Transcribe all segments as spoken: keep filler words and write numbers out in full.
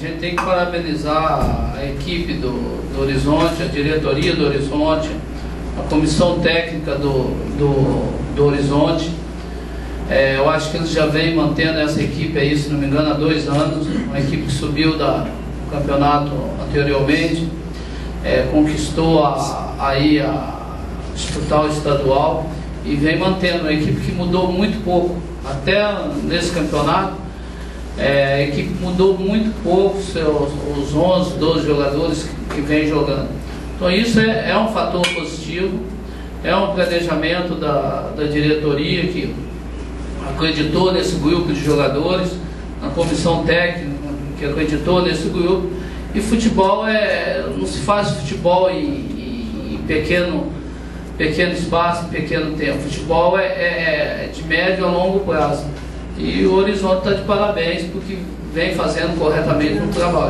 gente tem que parabenizar a equipe do, do Horizonte, a diretoria do Horizonte, a comissão técnica do, do, do Horizonte. É, eu acho que eles já vêm mantendo essa equipe aí, se não me engano, há dois anos, uma equipe que subiu da, do campeonato anteriormente, é, conquistou a, aí a disputar o estadual e vem mantendo, uma equipe que mudou muito pouco, até nesse campeonato. É, a equipe mudou muito pouco, seus, os onze, doze jogadores que, que vem jogando. Então isso é, é um fator positivo, é um planejamento da, da diretoria que acreditou nesse grupo de jogadores, na comissão técnica que acreditou nesse grupo. E futebol é, não se faz futebol em, em, em pequeno, pequeno espaço, em pequeno tempo. Futebol é, é, é de médio a longo prazo. E o Horizonte está de parabéns porque vem fazendo corretamente o trabalho.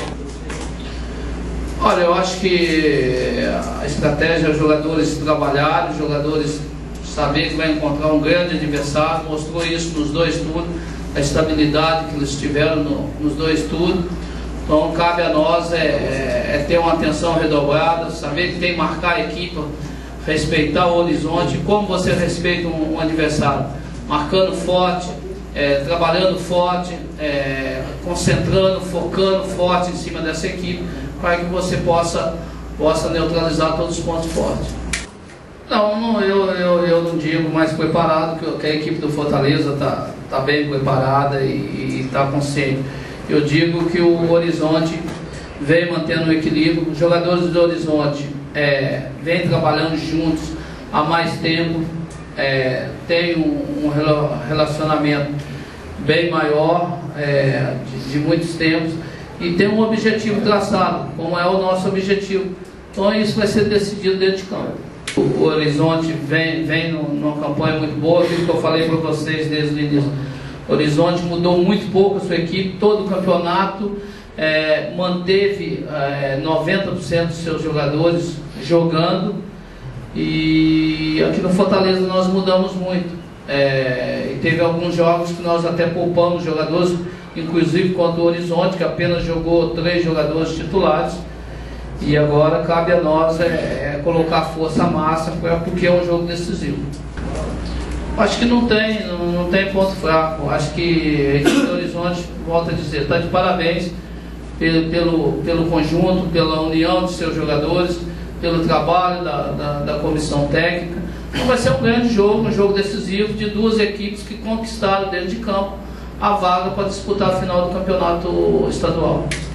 Olha, eu acho que a estratégia é os jogadores trabalharem, os jogadores saber que vai encontrar um grande adversário, mostrou isso nos dois turnos, a estabilidade que eles tiveram no, nos dois turnos. Então cabe a nós é, é, é ter uma atenção redobrada, saber que tem que marcar a equipe, respeitar o Horizonte. Como você respeita um, um adversário? Marcando forte, é, trabalhando forte, é, concentrando, focando forte em cima dessa equipe, para que você possa, possa neutralizar todos os pontos fortes. Não, não eu, eu, eu não digo mais preparado, que, que a equipe do Fortaleza está tá bem preparada e está consciente. Eu digo que o Horizonte vem mantendo o equilíbrio, os jogadores do Horizonte é, vêm trabalhando juntos há mais tempo, é, tem um, um relacionamento bem maior, é, de, de muitos tempos, e tem um objetivo traçado, como é o nosso objetivo. Então isso vai ser decidido dentro de campo. O Horizonte vem, vem numa campanha muito boa, aquilo que eu falei para vocês desde o início. O Horizonte mudou muito pouco a sua equipe, todo o campeonato é, manteve é, noventa por cento dos seus jogadores jogando, e aqui no Fortaleza nós mudamos muito. É, e teve alguns jogos que nós até poupamos jogadores, inclusive contra o Horizonte, que apenas jogou três jogadores titulares. E agora cabe a nós é, é colocar força massa, porque é um jogo decisivo. Acho que não tem, não, não tem ponto fraco. Acho que a equipe do Horizonte, volto a dizer, está de parabéns pelo, pelo, pelo conjunto, pela união de seus jogadores, pelo trabalho da, da, da comissão técnica. Então vai ser um grande jogo, um jogo decisivo de duas equipes que conquistaram dentro de campo a vaga para disputar a final do campeonato estadual.